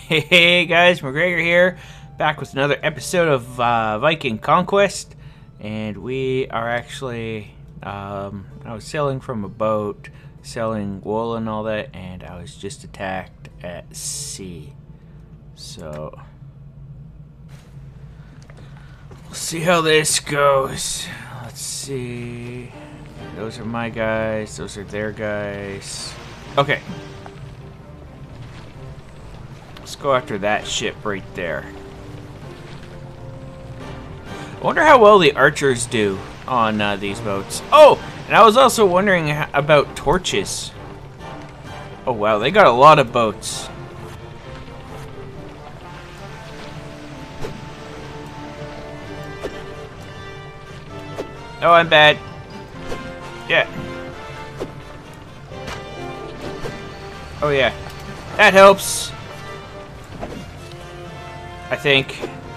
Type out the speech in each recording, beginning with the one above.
Hey guys, McGregor here, back with another episode of Viking Conquest, and we are actually, I was sailing from a boat, selling wool and all that, and I was just attacked at sea. So, we'll see how this goes. Let's see. Those are my guys, those are their guys. Okay. Let's go after that ship right there. I wonder how well the archers do on these boats. Oh, and I was also wondering about torches. Oh wow, they got a lot of boats. Oh, I'm bad. Yeah. Oh yeah, that helps. I think.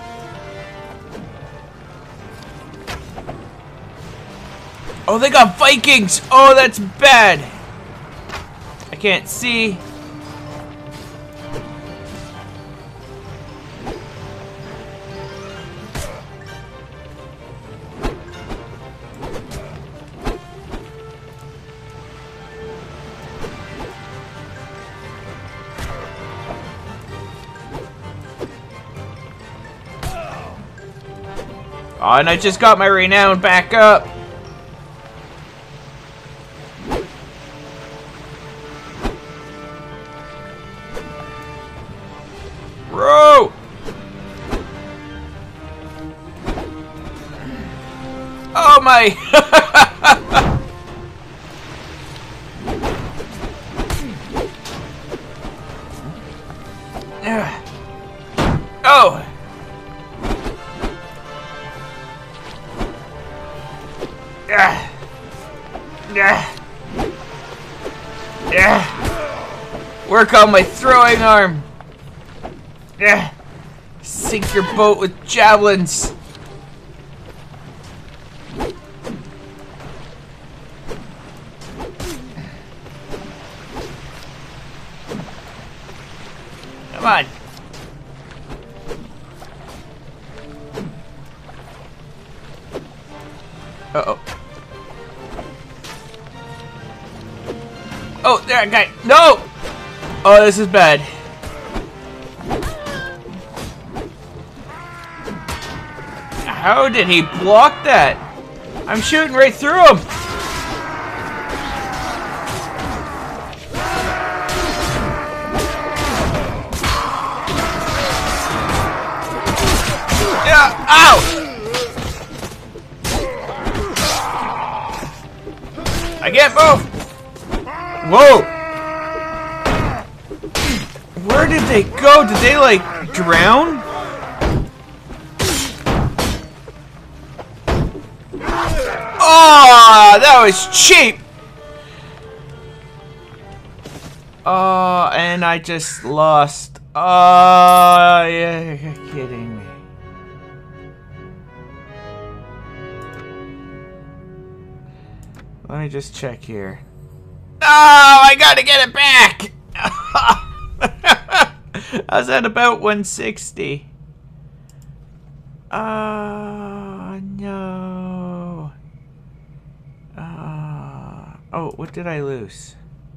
Oh, they got Vikings! Oh, that's bad! I can't see. Oh, and I just got my renown back up. Row! Oh my! Oh! Work on my throwing arm. Sink your boat with javelins. Come on. Uh-oh. Oh, there, guy. No! Oh, this is bad. How did he block that? I'm shooting right through him. Yeah, ow! I can't move. Whoa! Where did they go? Did they, like, drown? Oh, that was cheap! Oh, and I just lost. Oh, yeah, you're kidding me. Let me just check here. Oh, I gotta get it back! I was at about 160. Oh, no. Oh, what did I lose?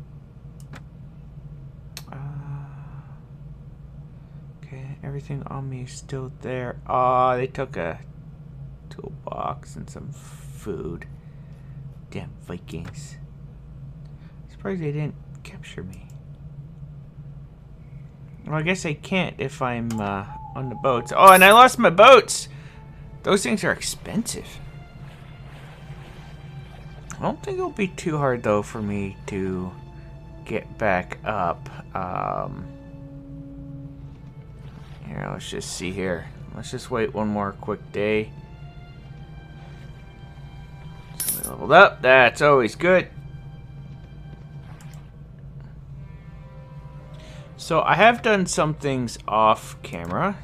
Okay, everything on me is still there. Oh, they took a toolbox and some food. Damn Vikings. Surprised they didn't capture me. Well, I guess I can't if I'm on the boats. Oh, and I lost my boats! Those things are expensive. I don't think it'll be too hard, though, for me to get back up. Here, let's just see here. Let's just wait one more quick day. So we leveled up. That's always good. So I have done some things off camera.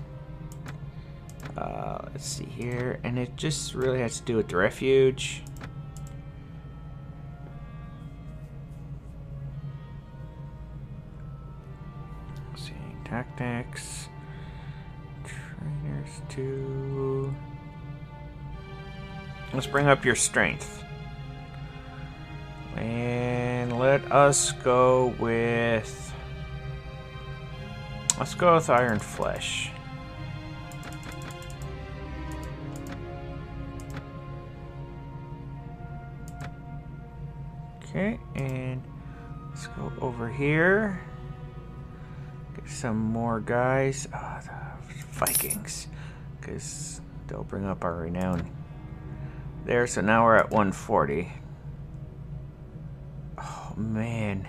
Let's see here, and it just really has to do with the refuge. Let's see, Tactics. Trainers 2. Let's bring up your strength. And let us go with... Let's go with Iron Flesh. Okay, and let's go over here. Get some more guys. Oh, the Vikings. Because they'll bring up our renown. There, so now we're at 140. Oh, man.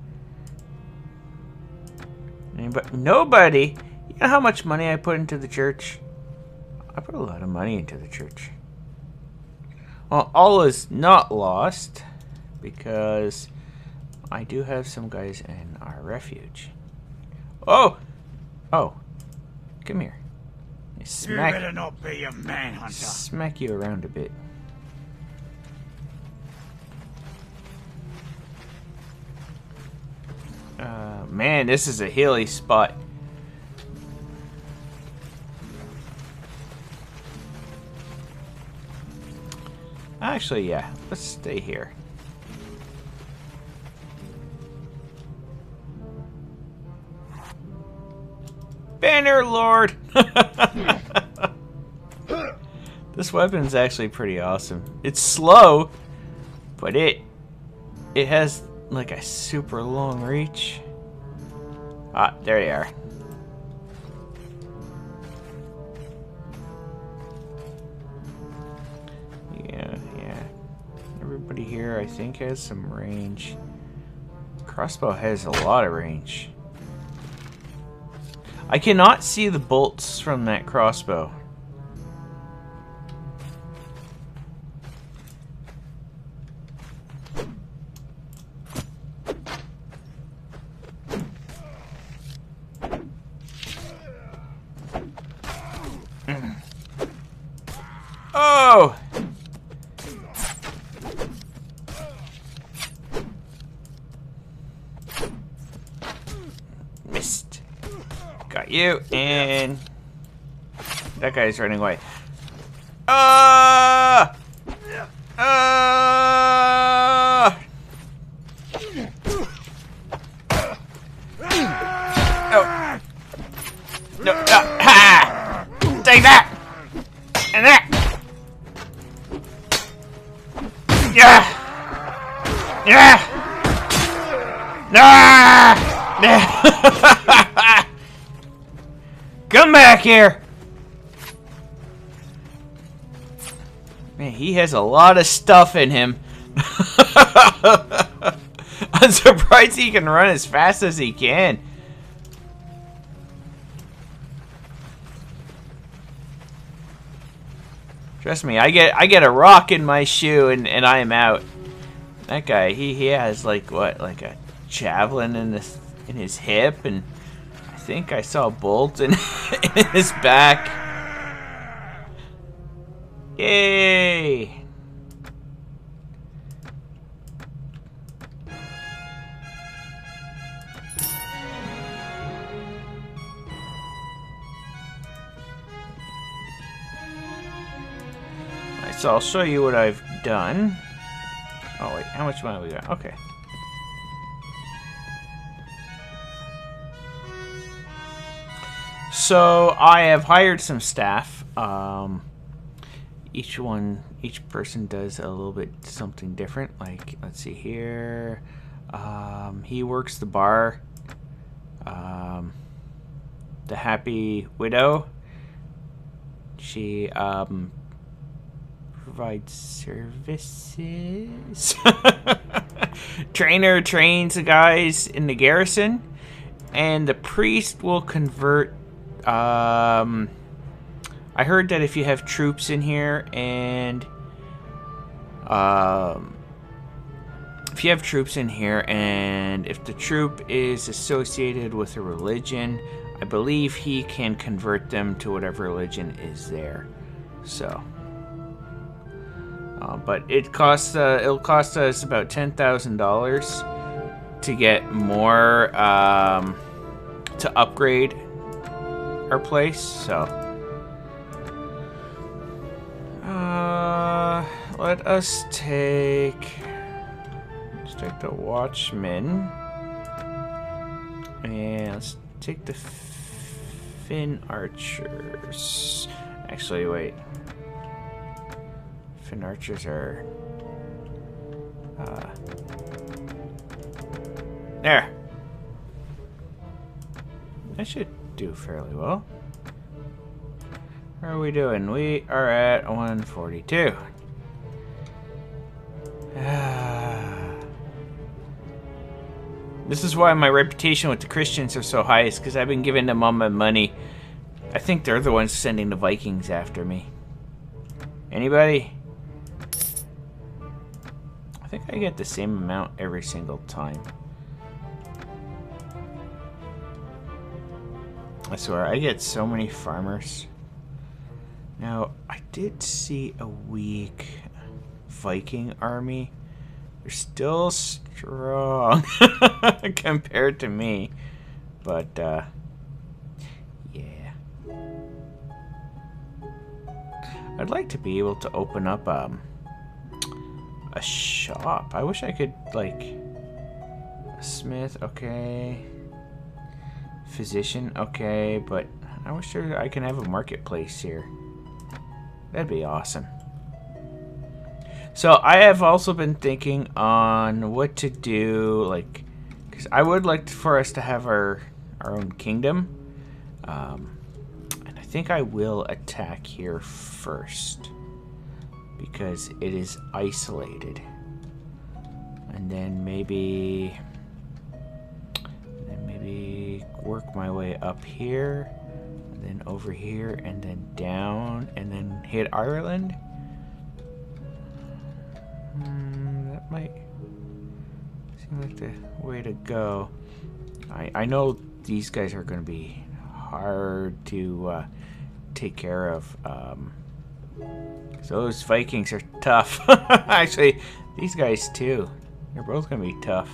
Anybody? Nobody! You know how much money I put into the church? I put a lot of money into the church. Well, all is not lost. Because I do have some guys in our refuge. Oh! Oh. Come here. Smack, you better not be a manhunter. Smack you around a bit. Man, this is a hilly spot. Actually, yeah. Let's stay here. Banner Lord! This weapon's actually pretty awesome. It's slow, but it has like a super long reach. Ah, there you are. Yeah. Everybody here, I think, has some range. Crossbow has a lot of range. I cannot see the bolts from that crossbow. Oh! Missed. Got you, and that guy's running away. Oh! No, ha! Take that! And that! Yeah! Yeah! Ah! Come back here! Man, he has a lot of stuff in him. I'm surprised he can run as fast as he can. Trust me, I get a rock in my shoe and I am out. That guy, he has like what, like a javelin in his hip, and I think I saw a bolt in his back. Yay! So I'll show you what I've done. Oh wait, how much money we got? Okay. So I have hired some staff. Each person does a little bit something different. Like, let's see here. He works the bar. The Happy Widow. She provides services. Trainer trains the guys in the garrison, and the priest will convert. I heard that if you have troops in here, and if the troop is associated with a religion, I believe he can convert them to whatever religion is there. So. But it'll cost us about $10,000 to get more to upgrade our place, so let's take the Watchman, and let's take the Finn Archers. Actually, wait. Finn Archers are there. That should do fairly well. How are we doing? We are at 142. This is why my reputation with the Christians are so high, is because I've been giving them all my money. I think they're the ones sending the Vikings after me. Anybody? I think I get the same amount every single time. I swear, I get so many farmers. Now, I did see a weak Viking army. They're still strong compared to me. But, yeah. I'd like to be able to open up a shop. I wish I could, like, a smith, okay. Physician, okay, but I wish I can have a marketplace here. That'd be awesome. So I have also been thinking on what to do, like, because I would like for us to have our own kingdom, and I think I will attack here first because it is isolated, and then maybe work my way up here, and then over here, and then down, and then hit Ireland. That might seem like the way to go. I know these guys are going to be hard to take care of. So those Vikings are tough. Actually, these guys too. They're both going to be tough.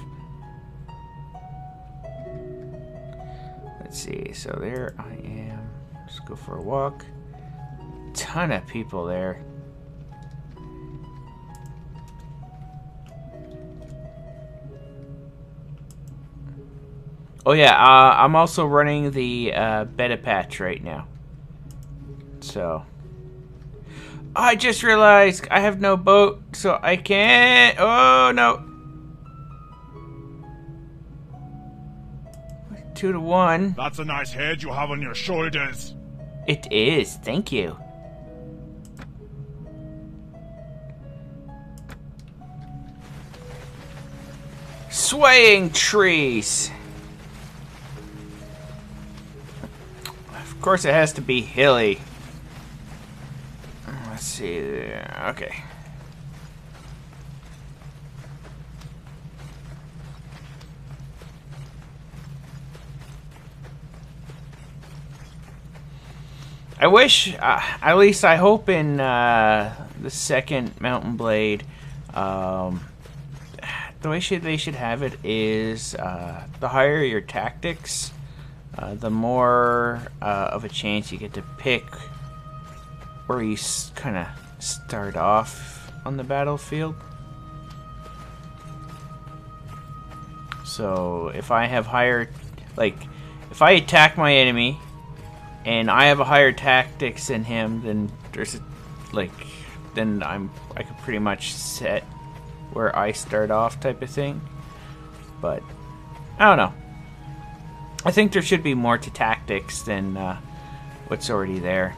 Let's see, so there I am. Let's go for a walk. Ton of people there. Oh yeah, I'm also running the beta patch right now. So I just realized I have no boat, so I can't. Oh no. 2-1. That's a nice head you have on your shoulders. It is, thank you. Swaying trees. Of course it has to be hilly. Let's see there. Okay. I wish, at least I hope in the second Mountain Blade, the way they should have it is the higher your tactics, the more of a chance you get to pick where you kind of start off on the battlefield. So if I have higher, like, if I attack my enemy and I have a higher tactics than him, then there's a, like, then I could pretty much set where I start off type of thing. But I don't know. I think there should be more to tactics than what's already there.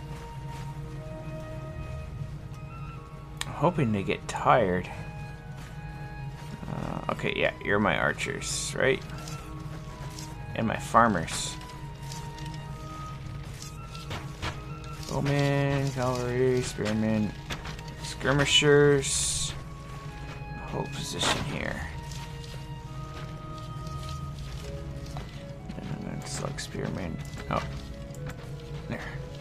I'm hoping they get tired. Okay, yeah, you're my archers, right? And my farmers. Bowmen, cavalry, spearmen, skirmishers. Hold position here. And I'm gonna select spearmen. Oh, there.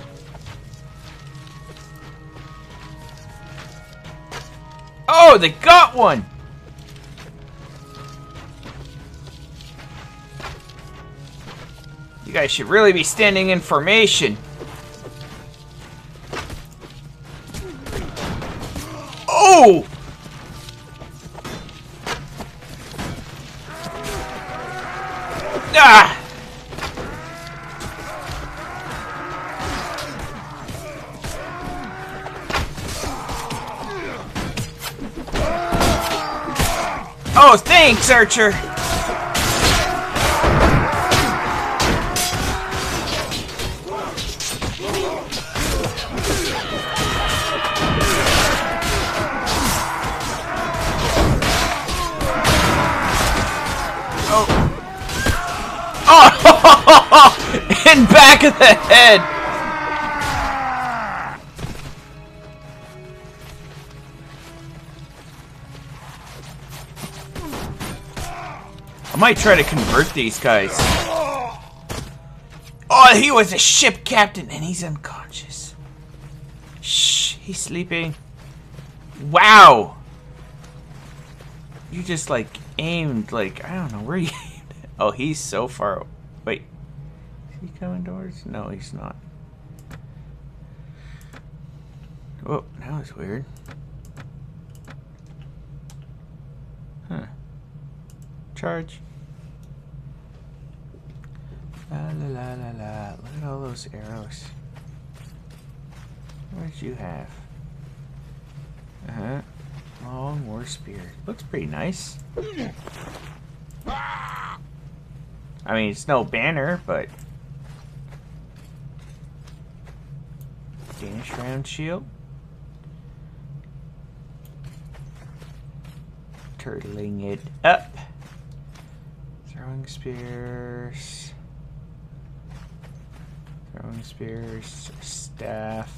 Oh, they got one! You guys should really be standing in formation. Oh! Ah! Oh, thanks, Archer! Oh! In back of the head! I might try to convert these guys. Oh, he was a ship captain and he's unconscious. Shh, he's sleeping. Wow! You just like aimed like, I don't know where you aimed at. Oh, he's so far. Wait. Is he coming towards? No, he's not. Oh, that was weird. Huh. Charge. La la la la la. Look at all those arrows. What did you have? Uh-huh. Long war spear. Looks pretty nice. I mean, it's no banner, but... Danish round shield. Turtling it up. Throwing spears. Throwing spears. Staff.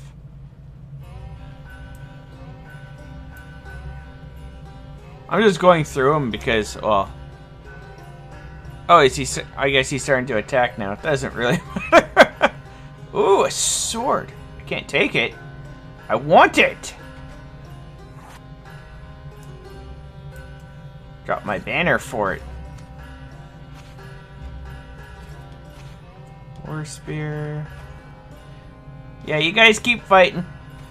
I'm just going through them because, well... Oh, is he? I guess he's starting to attack now. It doesn't really matter. Ooh, a sword. I can't take it. I want it. Drop my banner for it. War spear. Yeah, you guys keep fighting.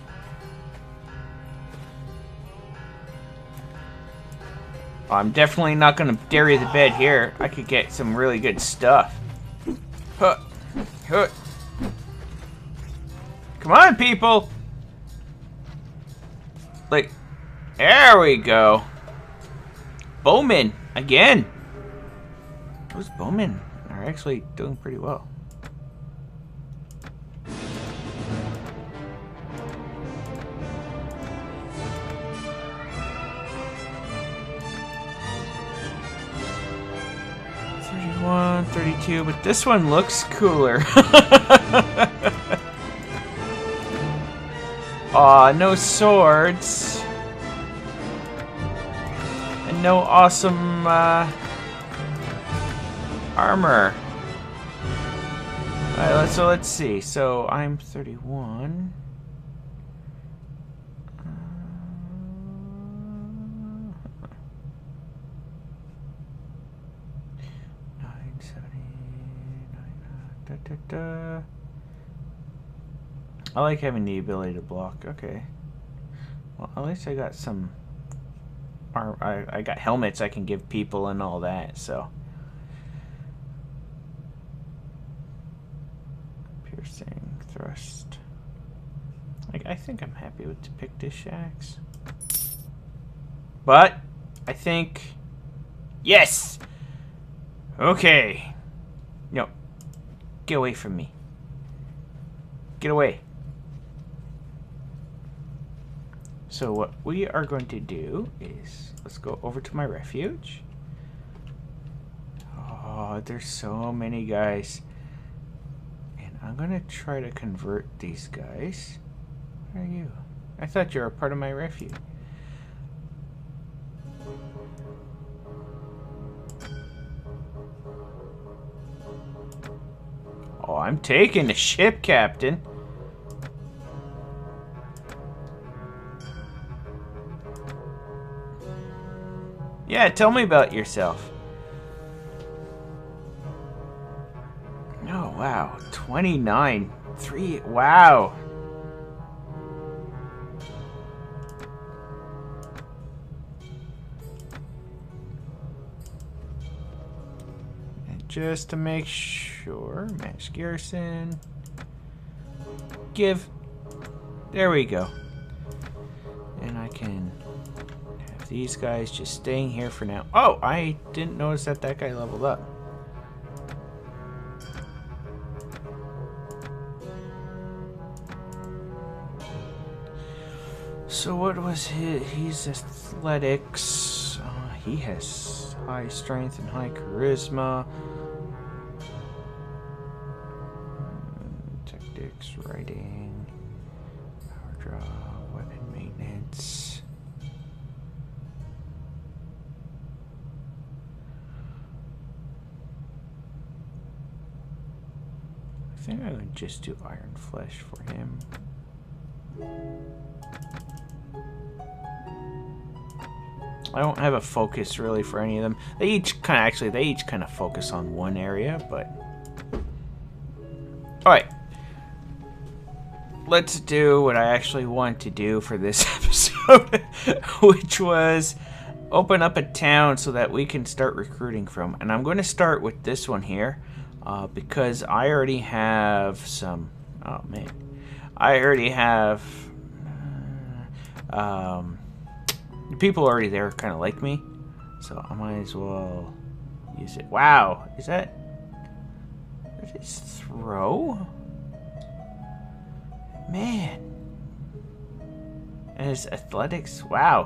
I'm definitely not going to dairy the bed here. I could get some really good stuff. Huh. Huh. Come on, people! Like, there we go. Bowmen, again. Those bowmen are actually doing pretty well. One 32, but this one looks cooler. Aw, no swords. And no awesome armor. Alright, so let's see. So I'm 31. I like having the ability to block. Okay. Well, at least I got some... I got helmets I can give people and all that, so... Piercing, thrust... I think I'm happy with the Pictish axe. But, I think... Yes! Okay. No. Get away from me. Get away. So what we are going to do is, let's go over to my refuge. Oh, there's so many guys. And I'm going to try to convert these guys. Where are you? I thought you were a part of my refuge. Oh, I'm taking the ship, Captain. Yeah, tell me about yourself. No. wow. 29. 3. Wow. And just to make sure, match garrison. Give. There we go. And I can have these guys just staying here for now. Oh, I didn't notice that that guy leveled up. So what was his? He's athletics. He has high strength and high charisma. Tactics, writing, power draw, weapon maintenance. I think I would just do Iron Flesh for him. I don't have a focus really for any of them. They each kind of focus on one area, but alright. Let's do what I actually want to do for this episode, which was open up a town so that we can start recruiting from. And I'm going to start with this one here, because I already have some... Oh, man. I already have... people already there kind of like me, so I might as well use it. Wow, is that his throw? Man. And his athletics, wow.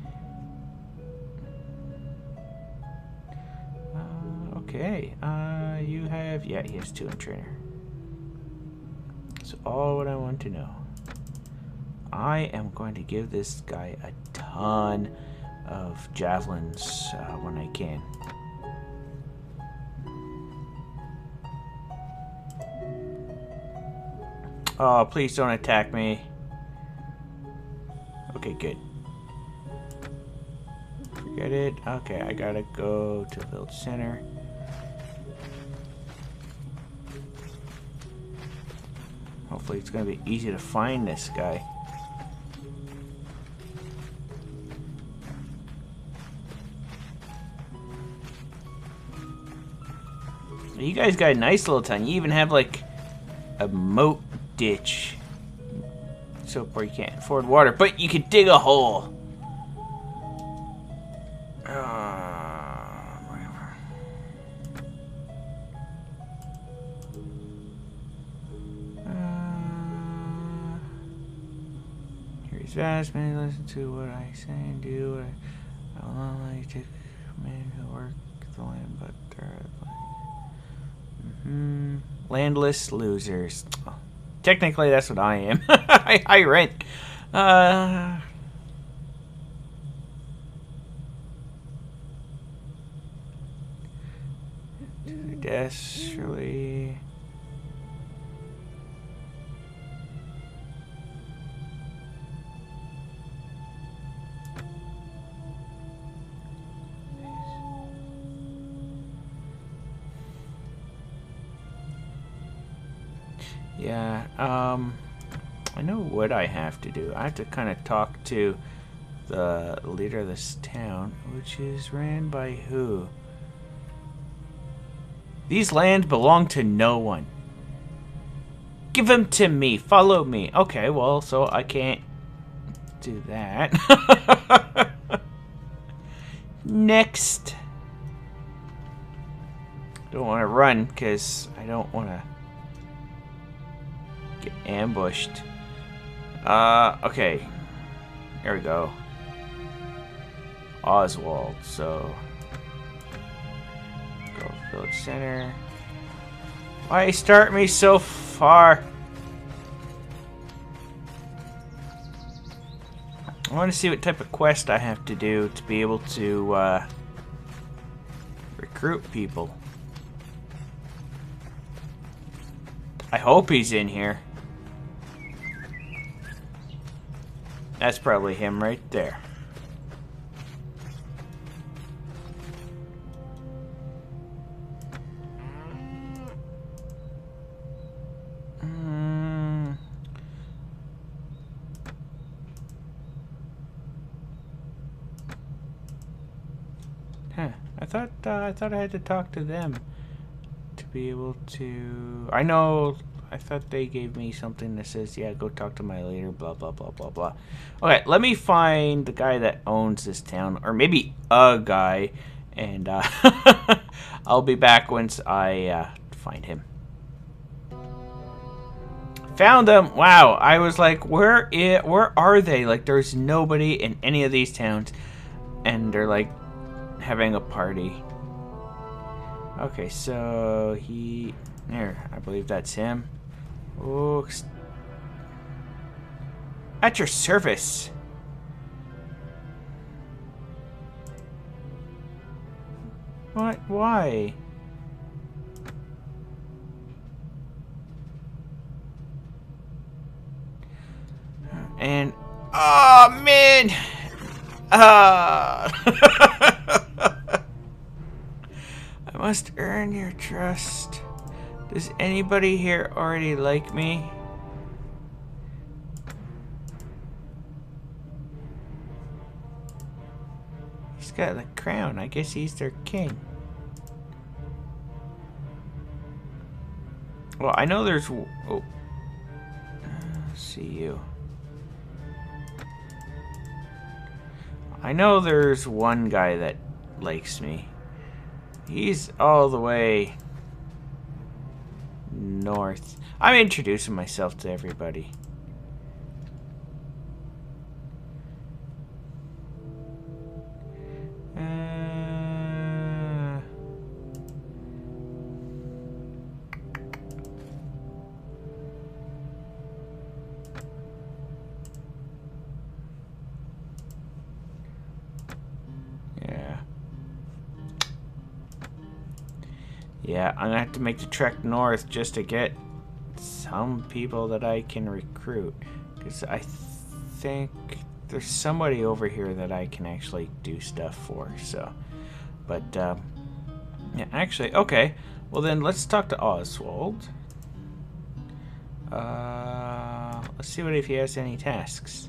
Okay, you have, yeah, he has 2 in trainer. That's all what I want to know. I am going to give this guy a ton of javelins when I can. Oh, please don't attack me. Okay, good. Forget it. Okay, I gotta go to the village center. Hopefully it's gonna be easy to find this guy. You guys got a nice little town. You even have like a moat ditch, so where you can't afford water, but you can dig a hole. Whatever. Here's vast man. Listen to what I say and do. I will not let you take men who work the land, but they're. Landless losers. Technically, that's what I am. I rent. Desperately. Yeah, I know what I have to do. I have to kind of talk to the leader of this town, which is ran by who? These lands belong to no one. Give them to me. Follow me. Okay, well, so I can't do that. Next. Don't want to run because I don't want to get ambushed. Okay. There we go. Oswald, so go village center. Why start me so far? I want to see what type of quest I have to do to be able to recruit people. I hope he's in here. That's probably him right there. I thought I had to talk to them to be able to. I know. I thought they gave me something that says, yeah, go talk to my leader, blah, blah, blah, blah, blah. Okay, let me find the guy that owns this town, or maybe a guy, and I'll be back once I find him. Found them! Wow, I was like, where are they? Like, there's nobody in any of these towns, and they're, like, having a party. Okay, so there, I believe that's him. Oh, at your service. What? Why? And oh man, I must earn your trust. Does anybody here already like me? He's got the crown. I guess he's their king. Well, I know there's... Oh. See you. I know there's one guy that likes me. He's all the way north. I'm introducing myself to everybody. Yeah, I'm gonna have to make the trek north just to get some people that I can recruit. Because I think there's somebody over here that I can actually do stuff for, so. But, yeah, actually, okay. Well then, let's talk to Oswald. Let's see if he has any tasks.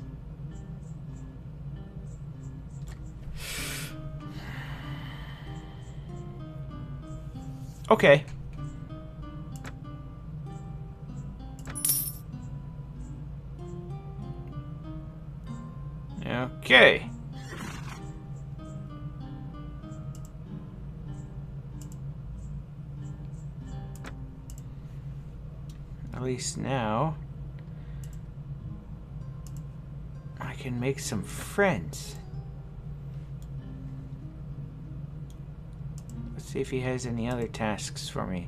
Okay. Okay. At least now I can make some friends. See if he has any other tasks for me.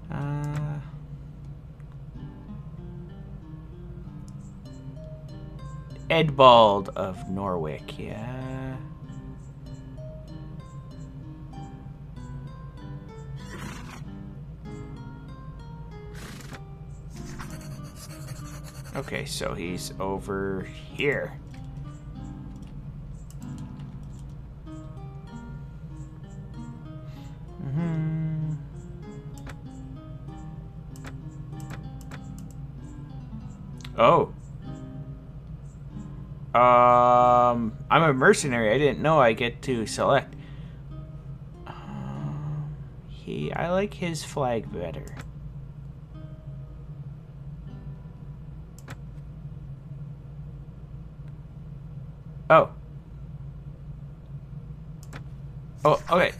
Edbald of Norwick, yeah. Okay, so he's over here. Oh. I'm a mercenary. I didn't know I get to select. I like his flag better. Oh. Oh, okay.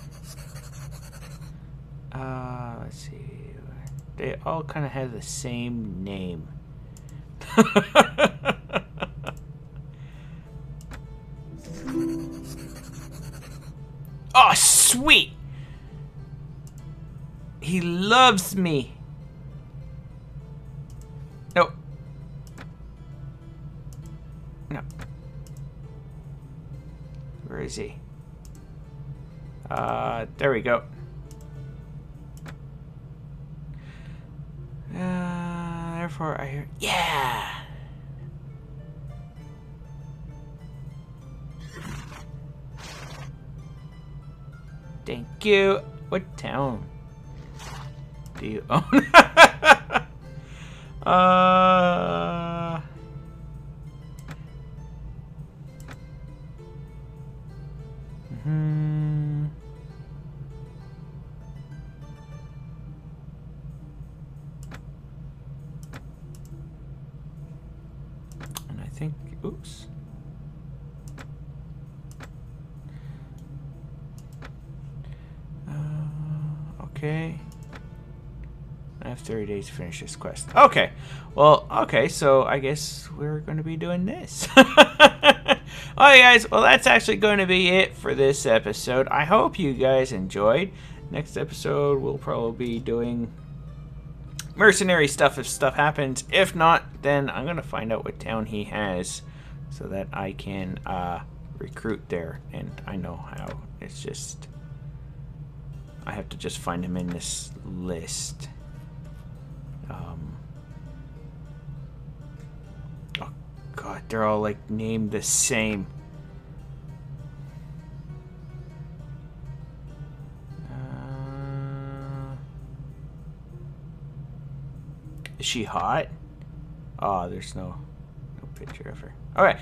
Let's see. They all kind of have the same name. Oh, sweet! He loves me. No. No. Where is he? There we go. Therefore I hear... Yeah! Thank you. What town do you own? think... Oops. Okay. I have 30 days to finish this quest. Okay. Well, okay, so I guess we're going to be doing this. Alright, guys. Well, that's actually going to be it for this episode. I hope you guys enjoyed. Next episode, we'll probably be doing mercenary stuff if stuff happens. If not, then I'm going to find out what town he has so that I can recruit there. And I know how. It's just... I have to just find him in this list. Oh god, they're all like named the same. Is she hot? Oh, there's no picture of her. Alright.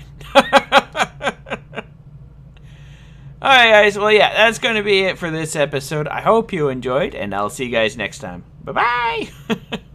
Alright, guys. Well, yeah, that's going to be it for this episode. I hope you enjoyed, and I'll see you guys next time. Bye-bye!